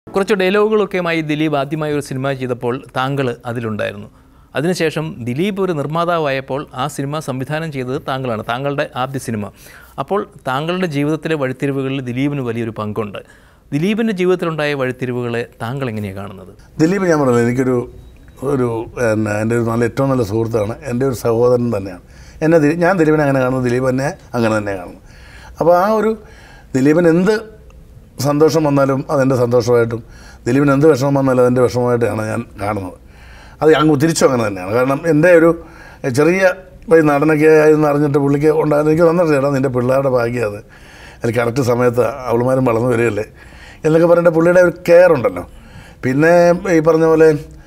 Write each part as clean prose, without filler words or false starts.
കുറച്ച് ഡയലോഗുകളൊക്കെയുമായി ദിലീപ് ആദ്യമായി ഒരു സിനിമ ചെയ്തപ്പോൾ താങ്കൾ അതിലുണ്ടായിരുന്നു. അതിനുശേഷം ദിലീപ് ഒരു നിർമ്മാതാവായപ്പോൾ ആ സിനിമ സംവിധാനം ചെയ്തത് താങ്കളാണ്, താങ്കളുടെ ആദ്യ സിനിമ. അപ്പോൾ താങ്കളുടെ ജീവിതത്തിലെ വഴിത്തിരിവുകളിൽ ദിലീപിന് വലിയൊരു പങ്കുണ്ട്. ദിലീപിൻ്റെ ജീവിതത്തിലുണ്ടായ വഴിത്തിരിവുകളെ താങ്കൾ എങ്ങനെയാണ് കാണുന്നത്? ദിലീപ് ഞാൻ പറഞ്ഞത് എൻ്റെ ഒരു ഏറ്റവും നല്ല സുഹൃത്താണ്, എൻ്റെ ഒരു സഹോദരൻ തന്നെയാണ്. ഞാൻ ദിലീപിനെ അങ്ങനെ കാണുന്നു, ദിലീപ് എന്നെ അങ്ങനെ തന്നെ കാണുന്നു. അപ്പോൾ ആ ഒരു ദിലീപിന് എന്ത് സന്തോഷം വന്നാലും അതെൻ്റെ സന്തോഷമായിട്ടും ദിലീപിന് എന്ത് വിഷമം വന്നാലും അതിൻ്റെ വിഷമമായിട്ടാണ് ഞാൻ കാണുന്നത്. അത് അങ്ങ് തിരിച്ചും അങ്ങനെ തന്നെയാണ്. കാരണം എൻ്റെ ഒരു ചെറിയ നടനൊക്കെ ആയെന്ന് അറിഞ്ഞിട്ട് പുള്ളിക്ക് ഉണ്ടായിരുന്നു. എനിക്ക് തന്നിട്ട് ചേട്ടാ നിൻ്റെ പിള്ളേരുടെ ഭാഗ്യം അത്, അതിൽ കറക്റ്റ് സമയത്ത് അവളുമാരും വളർന്നു വരികയല്ലേ എന്നൊക്കെ പറഞ്ഞിട്ട് പുള്ളിയുടെ ഒരു കെയർ ഉണ്ടല്ലോ. പിന്നെ ഈ പറഞ്ഞ പോലെ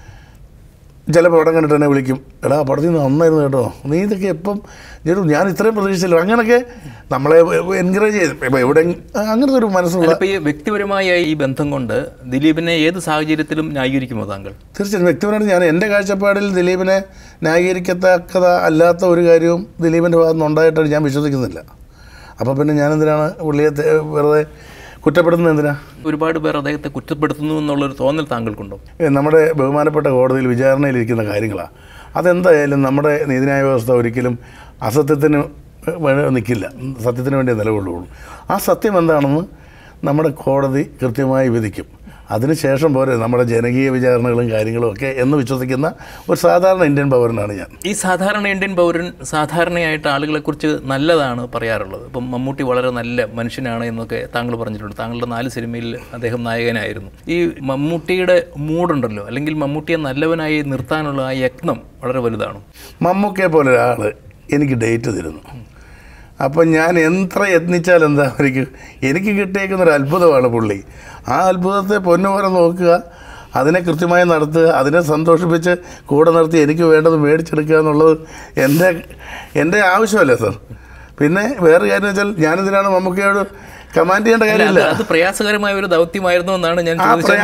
ചില പടം കണ്ടിട്ട് എന്നെ വിളിക്കും, എടാ പടത്തിൽ നിന്ന് നന്നായിരുന്നു കേട്ടോ, നീ ഇതൊക്കെ എപ്പം ചേട്ടു ഞാൻ ഇത്രയും പ്രതീക്ഷിച്ചില്ല, അങ്ങനെയൊക്കെ നമ്മളെ എൻകറേജ് ചെയ്ത് ഇപ്പോൾ എവിടെ അങ്ങനത്തെ ഒരു മനസ്സുള്ള. ഈ വ്യക്തിപരമായ ഈ ബന്ധം കൊണ്ട് ദിലീപിനെ ഏത് സാഹചര്യത്തിലും ന്യായീകരിക്കുമോ താങ്കൾ? തീർച്ചയായും വ്യക്തിപരമായിട്ട് ഞാൻ എൻ്റെ കാഴ്ചപ്പാടിൽ ദിലീപിനെ ന്യായീകരിക്കത്തക്കത അല്ലാത്ത ഒരു കാര്യവും ദിലീപിൻ്റെ ഭാഗത്ത് നിന്ന് ഉണ്ടായിട്ടാണ് ഞാൻ വിശ്വസിക്കുന്നില്ല. അപ്പോൾ പിന്നെ ഞാനെന്തിനാണ് പുള്ളിയെ വെറുതെ കുറ്റപ്പെടുത്തുന്നത്? എന്തിനാ? ഒരുപാട് പേർ അദ്ദേഹത്തെ കുറ്റപ്പെടുത്തുന്നു എന്നുള്ളൊരു തോന്നൽ താങ്കൾക്കുണ്ടോ? നമ്മുടെ ബഹുമാനപ്പെട്ട കോടതിയിൽ വിചാരണയിലിരിക്കുന്ന കാര്യങ്ങളാണ്. അതെന്തായാലും നമ്മുടെ നീതിന്യായ വ്യവസ്ഥ ഒരിക്കലും അസത്യത്തിന് നിൽക്കില്ല, സത്യത്തിന് വേണ്ടി നിലകൊള്ളുകയുള്ളൂ. ആ സത്യം എന്താണെന്ന് നമ്മുടെ കോടതി കൃത്യമായി വിധിക്കും. അതിനുശേഷം പോരെ നമ്മുടെ ജനകീയ വിചാരണകളും കാര്യങ്ങളും ഒക്കെ എന്ന് വിശ്വസിക്കുന്ന ഒരു സാധാരണ ഇന്ത്യൻ പൗരനാണ് ഞാൻ. ഈ സാധാരണ ഇന്ത്യൻ പൗരൻ സാധാരണയായിട്ട് ആളുകളെക്കുറിച്ച് നല്ലതാണ് പറയാറുള്ളത്. ഇപ്പം മമ്മൂട്ടി വളരെ നല്ല മനുഷ്യനാണ് എന്നൊക്കെ താങ്കൾ പറഞ്ഞിട്ടുണ്ട്. താങ്കളുടെ 4 സിനിമയിൽ അദ്ദേഹം നായകനായിരുന്നു. ഈ മമ്മൂട്ടിയുടെ മൂഡുണ്ടല്ലോ, അല്ലെങ്കിൽ മമ്മൂട്ടിയെ നല്ലവനായി നിർത്താനുള്ള ആ യത്നം വളരെ വലുതാണ്. മമ്മൂക്കയെ പോലെ ഒരാൾ എനിക്ക് ഡേറ്റ് തരുന്നു, അപ്പം ഞാൻ എത്ര യത്നിച്ചാൽ എന്താ എനിക്ക് കിട്ടിയേക്കുന്നൊരു അത്ഭുതമാണ് പുള്ളി. ആ അത്ഭുതത്തെ പൊന്നുപോലെ നോക്കുക, അതിനെ കൃത്യമായി നടത്തുക, അതിനെ സന്തോഷിപ്പിച്ച് കൂടെ നിർത്തി എനിക്ക് വേണ്ടത് മേടിച്ചെടുക്കുക എന്നുള്ളത് എൻ്റെ ആവശ്യമല്ലേ സാർ. പിന്നെ വേറെ കാര്യം വെച്ചാൽ ഞാനിതിനാണ് മമ്മൂക്കയോട് കമാൻഡ് ചെയ്യേണ്ട കാര്യമില്ല. അത് പ്രയാസകരമായ ഒരു ദൗത്യമായിരുന്നു എന്നാണ് ഞാൻ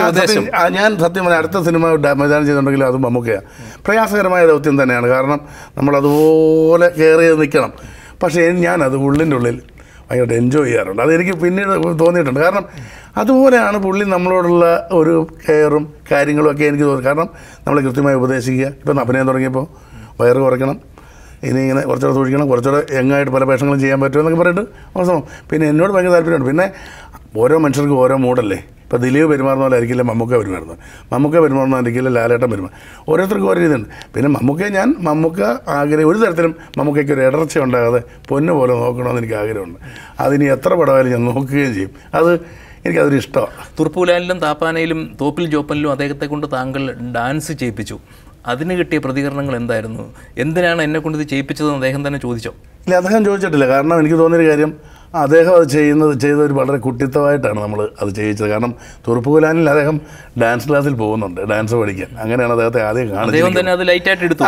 സത്യം പറഞ്ഞ അടുത്ത സിനിമ മൈതാനം ചെയ്തിട്ടുണ്ടെങ്കിലും അത് മമ്മൂക്കയാണ്. പ്രയാസകരമായ ദൗത്യം തന്നെയാണ്. കാരണം നമ്മളതുപോലെ കെയർ ചെയ്ത് നിൽക്കണം. പക്ഷേ ഞാനത് ഉള്ളിൻ്റെ ഉള്ളിൽ ഭയങ്കര എൻജോയ് ചെയ്യാറുണ്ട്. അതെനിക്ക് പിന്നീട് തോന്നിയിട്ടുണ്ട്. കാരണം അതുപോലെയാണ് പുള്ളി നമ്മളോടുള്ള ഒരു കെയറും കാര്യങ്ങളും ഒക്കെ എനിക്ക് തോന്നി. കാരണം നമ്മളെ കൃത്യമായി ഉപദേശിക്കുക. ഇപ്പം അഭിനയം തുടങ്ങിയപ്പോൾ വയറ് കുറയ്ക്കണം, ഇനി ഇങ്ങനെ കുറച്ചുകൂടെ സൂക്ഷിക്കണം, കുറച്ചുകൂടെ യങ്ങായിട്ട് പല വേഷങ്ങളും ചെയ്യാൻ പറ്റുമെന്നൊക്കെ പറഞ്ഞിട്ട് അവസാനം പിന്നെ എന്നോട് ഭയങ്കര താല്പര്യമുണ്ട്. പിന്നെ ഓരോ മനുഷ്യർക്കും ഓരോ മൂഡല്ലേ. ഇപ്പോൾ ദിലീപ് പെരുമാറുന്ന പോലെ ആയിരിക്കില്ല മമ്മൂക്ക പെരുമാറുന്നത്, മമ്മൂക്ക പെരുമാറുന്നതായിരിക്കില്ല ലാലേട്ടൻ പെരുമാറും. ഓരോരുത്തർക്കും ഓരോ രീതിയുണ്ട്. പിന്നെ മമ്മൂക്ക ഒരു തരത്തിലും മമ്മൂക്കയ്ക്ക് ഒരു ഇടർച്ച ഉണ്ടാകാതെ പൊന്നു പോലെ നോക്കണമെന്ന് എനിക്ക് ആഗ്രഹമുണ്ട്. അതിനി എത്ര പടമായാലും ഞാൻ നോക്കുകയും ചെയ്യും. എനിക്കതൊരു ഇഷ്ടമാണ്. തുർപ്പൂലാലിലും താപ്പാനയിലും തോപ്പിൽ ജോപ്പനിലും അദ്ദേഹത്തെ കൊണ്ട് താങ്കൾ ഡാൻസ് ചെയ്യിപ്പിച്ചു. അതിന് കിട്ടിയ പ്രതികരണങ്ങൾ എന്തായിരുന്നു? എന്തിനാണ് എന്നെ കൊണ്ട് ഇത് ചെയ്യിപ്പിച്ചതെന്ന് അദ്ദേഹം തന്നെ ചോദിച്ചോ? ഇല്ല, അദ്ദേഹം ചോദിച്ചിട്ടില്ല. കാരണം എനിക്ക് തോന്നിയൊരു കാര്യം, അദ്ദേഹം അത് ചെയ്തൊരു വളരെ കുട്ടിത്തമായിട്ടാണ് നമ്മൾ അത് ചെയ്യിച്ചത്. കാരണം തുറപ്പുകുലാനിൽ അദ്ദേഹം ഡാൻസ് ക്ലാസ്സിൽ പോകുന്നുണ്ട്, ഡാൻസ് പഠിക്കാൻ. അങ്ങനെയാണ് അദ്ദേഹത്തെ ആദ്യം കാണിച്ചത്.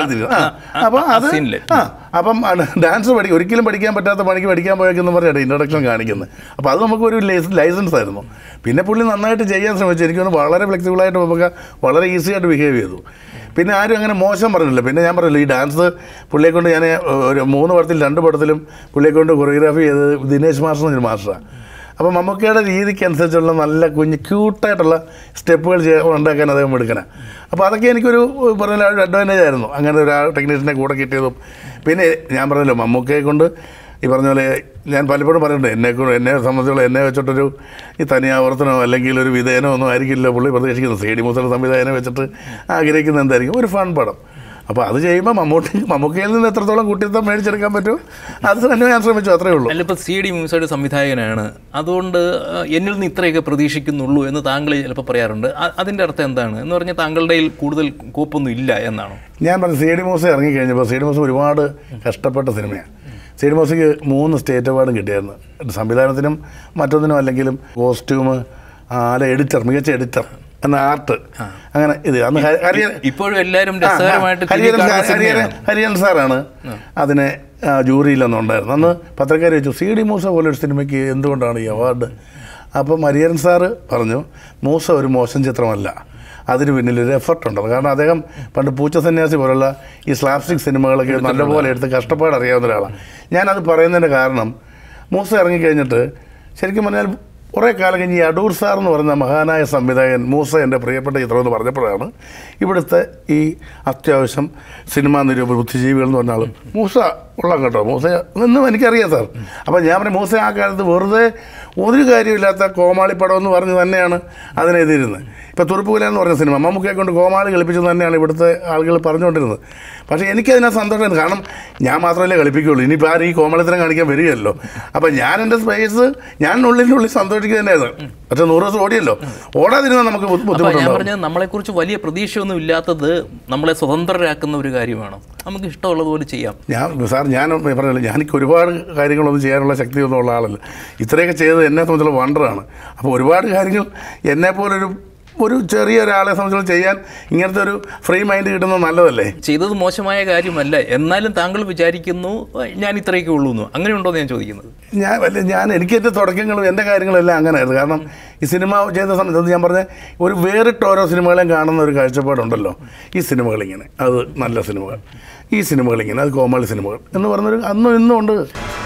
അപ്പം ഡാൻസ് ഒരിക്കലും പഠിക്കാൻ പറ്റാത്ത പണിക്ക് പഠിക്കാൻ പോയേക്കെന്ന് പറഞ്ഞാൽ ഇൻട്രൊഡക്ഷൻ കാണിക്കുന്നത്. അപ്പോൾ അത് നമുക്കൊരു ലൈസൻസ് ആയിരുന്നു. പിന്നെ പുള്ളി നന്നായിട്ട് ചെയ്യാൻ ശ്രമിച്ചു. എനിക്കൊന്ന് വളരെ ഫ്ലെക്സിബിളായിട്ട് നമുക്ക് വളരെ ഈസി ആയിട്ട് ബിഹേവ് ചെയ്തു. പിന്നെ ആരും അങ്ങനെ മോശം പറഞ്ഞില്ല. പിന്നെ ഞാൻ പറഞ്ഞില്ല, ഈ ഡാൻസ് പുള്ളിയെ കൊണ്ട് ഞാൻ ഒരു 3 പടത്തിൽ 2 പടത്തിലും പുള്ളിയെ കൊണ്ട് കൊറിയോഗ്രാഫി ചെയ്ത് ദിനേശ് മാസ്റ്റർ എന്നൊരു മാസ്റ്ററാണ്. അപ്പോൾ മമ്മൂക്കയുടെ രീതിക്ക് അനുസരിച്ചുള്ള നല്ല ക്യൂട്ടായിട്ടുള്ള സ്റ്റെപ്പുകൾ ഉണ്ടാക്കാൻ അദ്ദേഹം എടുക്കണം. അപ്പോൾ അതൊക്കെ എനിക്കൊരു പറഞ്ഞ ഒരു അഡ്വാൻറ്റേജ് ആയിരുന്നു, അങ്ങനെ ഒരു ടെക്നീഷ്യനെ കൂടെ കിട്ടിയതും. പിന്നെ ഞാൻ പറഞ്ഞല്ലോ, മമ്മൂക്കയെ കൊണ്ട് ഈ പറഞ്ഞ പോലെ ഞാൻ പലപ്പോഴും പറഞ്ഞിട്ടുണ്ട്, എന്നെ സംബന്ധിച്ചുള്ള എന്നെ വെച്ചിട്ടൊരു ഈ തനിയാവർത്തനോ അല്ലെങ്കിൽ ഒരു വിധേയനോ ഒന്നും ആയിരിക്കില്ല പുള്ളി പ്രതീക്ഷിക്കുന്നത്. C.i.d മൂസയുടെ സംവിധായകനെ വെച്ചിട്ട് ആഗ്രഹിക്കുന്നത് എന്തായിരിക്കും, ഒരു ഫൺ പടം. അപ്പോൾ അത് ചെയ്യുമ്പോൾ മമ്മൂക്കയിൽ നിന്ന് എത്രത്തോളം കുട്ടിത്തം മേടിച്ചെടുക്കാൻ പറ്റുമോ അത് തന്നെ ഞാൻ ശ്രമിച്ചു, അത്രയേ ഉള്ളൂ. അല്ല, ഇപ്പോൾ C.i.d മൂസയുടെ സംവിധായകനാണ്, അതുകൊണ്ട് എന്നിൽ നിന്ന് ഇത്രയൊക്കെ പ്രതീക്ഷിക്കുന്നുള്ളൂ എന്ന് താങ്കൾ ചിലപ്പോൾ പറയാറുണ്ട്. അതിൻ്റെ അർത്ഥം എന്താണ് എന്ന് പറഞ്ഞാൽ താങ്കളുടെ കൂടുതൽ കോപ്പൊന്നും ഇല്ല എന്നാണോ? ഞാൻ പറഞ്ഞു, C.i.d മൂസ ഇറങ്ങിക്കഴിഞ്ഞപ്പോൾ C.i.d മൂസ ഒരുപാട് കഷ്ടപ്പെട്ട സിനിമയാണ്. C.i.d മൂസയ്ക്ക് 3 സ്റ്റേറ്റ് അവാർഡും കിട്ടിയായിരുന്നു, സംവിധാനത്തിനും മറ്റൊന്നിനും. അല്ലെങ്കിലും കോസ്റ്റ്യൂം, എഡിറ്റർ, മികച്ച എഡിറ്റർ എന്ന ആർട്ട്, അങ്ങനെ ഇത് അന്ന് ഹരിയൻ സാറാണ് അതിനെ ജൂറിയിലൊന്നും ഉണ്ടായിരുന്നു. അന്ന് പത്രക്കാർ ചോദിച്ചു, C.i.d മൂസ പോലൊരു സിനിമയ്ക്ക് എന്തുകൊണ്ടാണ് ഈ അവാർഡ്? അപ്പം ഹരിയൻ സാറ് പറഞ്ഞു, മൂസ ഒരു മോശം ചിത്രമല്ല, അതിന് പിന്നിലൊരു എഫർട്ടുണ്ട്. കാരണം അദ്ദേഹം പണ്ട് പൂച്ച സന്യാസി പോലുള്ള ഈ സ്ലാപ്സ്റ്റിക് സിനിമകളൊക്കെ നല്ലപോലെ എടുത്ത് കഷ്ടപ്പാട് അറിയാവുന്ന ഒരാളാണ്. ഞാനത് പറയുന്നതിൻ്റെ കാരണം, മൂസ ഇറങ്ങിക്കഴിഞ്ഞിട്ട് ശരിക്കും പറഞ്ഞാൽ കുറേ കാലം കഴിഞ്ഞ് ഈ അടൂർ സാർ എന്ന് പറയുന്ന മഹാനായ സംവിധായകൻ മൂസ എൻ്റെ പ്രിയപ്പെട്ട ചിത്രമെന്ന് പറഞ്ഞപ്പോഴാണ് ഇവിടുത്തെ ഈ അത്യാവശ്യം സിനിമാ നിരൂപ ബുദ്ധിജീവികൾ എന്ന് പറഞ്ഞ ആൾ മൂസ ഉള്ള കേട്ടോ, മൂസ എന്നും എനിക്കറിയാം സാർ. അപ്പോൾ ഞാൻ പറഞ്ഞു മൂസ ആ കാലത്ത് വെറുതെ ഒരു കാര്യമില്ലാത്ത കോമാളിപ്പടം എന്ന് പറഞ്ഞ് തന്നെയാണ് അതിനെതിരുന്നത്. ഇപ്പോൾ തുറുപ്പുകുല എന്ന് പറഞ്ഞ സിനിമ മമ്മൂക്കയെ കൊണ്ട് കോമാളി കളിപ്പിച്ചത് തന്നെയാണ് ഇവിടുത്തെ ആളുകൾ പറഞ്ഞുകൊണ്ടിരുന്നത്. പക്ഷേ എനിക്കതിനാ സന്തോഷമാണ്, കാരണം ഞാൻ മാത്രമല്ലേ കളിപ്പിക്കുകയുള്ളൂ, ഇനിയിപ്പോൾ ആരും ഈ കോമാളിത്തരം കാണിക്കാൻ വരികയല്ലോ. അപ്പോൾ ഞാൻ എൻ്റെ സ്പേസ് ഞാൻ ഉള്ളിൽ സന്തോഷിക്കുക തന്നെയായിരുന്നു. പക്ഷേ 100 ദിവസം ഓടിയല്ലോ, ഓടാതിരുന്നാൽ നമുക്ക് ബുദ്ധിമുട്ടുണ്ടാവും. ഞാൻ പറഞ്ഞത് നമ്മളെക്കുറിച്ച് വലിയ പ്രതീക്ഷയൊന്നും ഇല്ലാത്തത് നമ്മളെ സ്വതന്ത്രരാക്കുന്ന ഒരു കാര്യമാണ്. നമുക്ക് ഇഷ്ടമുള്ളതുപോലെ ചെയ്യാം. ഞാൻ പറഞ്ഞില്ല, എനിക്ക് ഒരുപാട് കാര്യങ്ങളൊന്നും ചെയ്യാനുള്ള ശക്തിയൊന്നും ഉള്ള ആളല്ല. ഇത്രയൊക്കെ ചെയ്തത് എന്നെ സംബന്ധിച്ചുള്ള വണ്ടറാണ്. അപ്പോൾ ഒരുപാട് കാര്യങ്ങൾ എന്നെപ്പോലൊരു ചെറിയ ഒരാളെ സംബന്ധിച്ച് ചെയ്യാൻ ഇങ്ങനത്തെ ഒരു ഫ്രീ മൈൻഡ് കിട്ടുന്നത് നല്ലതല്ലേ. ചെയ്തത് മോശമായ കാര്യമല്ല, എന്നാലും താങ്കൾ വിചാരിക്കുന്നു ഞാൻ ഇത്രയൊക്കെ ഉള്ളൂ എന്ന്. അങ്ങനെയുണ്ടോ എന്ന് ഞാൻ ചോദിക്കുന്നത്. ഞാൻ എനിക്ക് എൻ്റെ തുടക്കങ്ങളും എൻ്റെ കാര്യങ്ങളെല്ലാം അങ്ങനെയായിരുന്നു. കാരണം ഈ സിനിമ ചെയ്ത സമയത്ത് ഞാൻ പറഞ്ഞ ഒരു വേറിട്ട് ഓരോ സിനിമകളെയും കാണുന്ന ഒരു കാഴ്ചപ്പാടുണ്ടല്ലോ. ഈ സിനിമകളിങ്ങനെ അത് നല്ല സിനിമകൾ, ഈ സിനിമകളിങ്ങനെ അത് കോമാളി സിനിമകൾ എന്ന് പറഞ്ഞൊരു അന്നും ഇന്നും ഉണ്ട്.